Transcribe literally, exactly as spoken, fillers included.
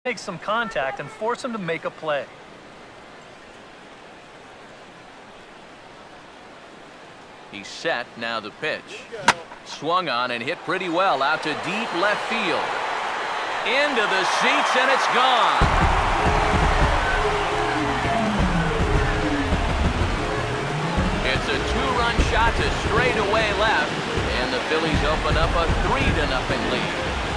make some contact and force him to make a play. He's set, now the pitch. Swung on and hit pretty well out to deep left field. Into the seats, and it's gone. It's a two-run shot to straightaway left, and the Phillies open up a three to nothing lead.